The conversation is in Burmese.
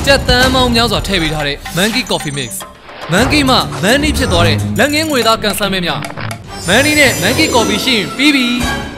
ကြက်တန်းမောင်းများစွာထည့်ပေးထားတဲ့ Monkey Coffee Mix Monkey မှ Money ဖြစ်သွားတဲ့လက်ငင်းငွေသားကန်ဆန်းမဲများ Money နဲ့ Monkey Coffee ရှိရင်ပြီးပြီ